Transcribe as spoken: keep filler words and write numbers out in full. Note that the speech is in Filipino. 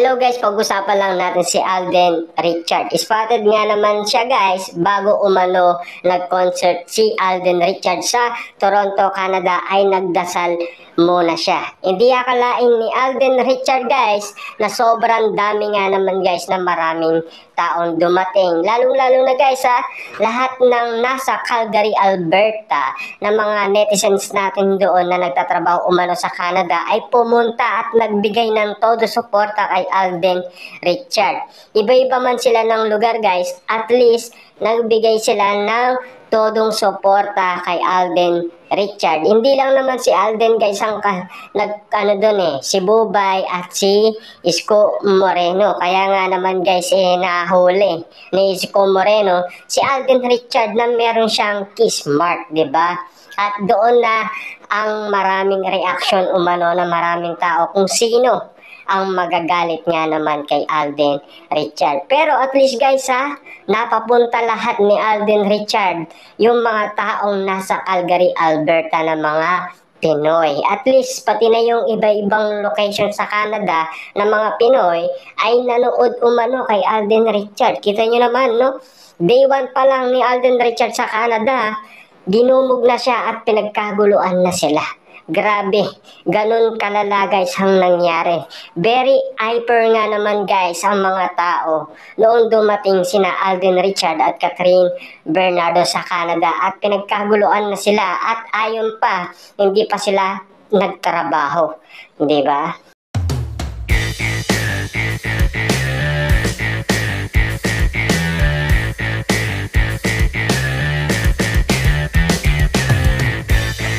Hello guys, pag-usapan lang natin si Alden Richard. Spotted nga naman siya guys, bago umano nag-concert si Alden Richard sa Toronto, Canada ay nagdasal muna siya. Hindi akalain ni Alden Richard guys na sobrang dami nga naman guys na maraming taong dumating. Lalong-lalo na guys ha, lahat ng nasa Calgary, Alberta na mga netizens natin doon na nagtatrabaho umano sa Canada ay pumunta at nagbigay ng todo suporta kay Alden Richard. Iba-iba man sila ng lugar guys, at least nagbigay sila ng todong suporta kay Alden Richard. Hindi lang naman si Alden guys ang ka, nag ano doon eh, si Bubay at si Isko Moreno. Kaya nga naman guys eh nahuli ni Isko Moreno si Alden Richard na meron siyang kiss mark, 'di ba? At doon na ang maraming reaction umano na maraming tao kung sino ang magagalit nga naman kay Alden Richard. Pero at least guys ha, napapunta lahat ni Alden Richard yung mga taong nasa Calgary, Alberta na mga Pinoy. At least pati na yung iba-ibang location sa Canada na mga Pinoy ay nanood umano kay Alden Richard. Kita nyo naman no, day one pa lang ni Alden Richard sa Canada, dinumog na siya at pinagkaguluan na sila. Grabe, ganun kalala guys ang nangyari. Very hyper nga naman guys ang mga tao noong dumating sina Alden Richard at Catherine Bernardo sa Canada at pinagkaguluan na sila at ayon pa, hindi pa sila nagtrabaho, di ba?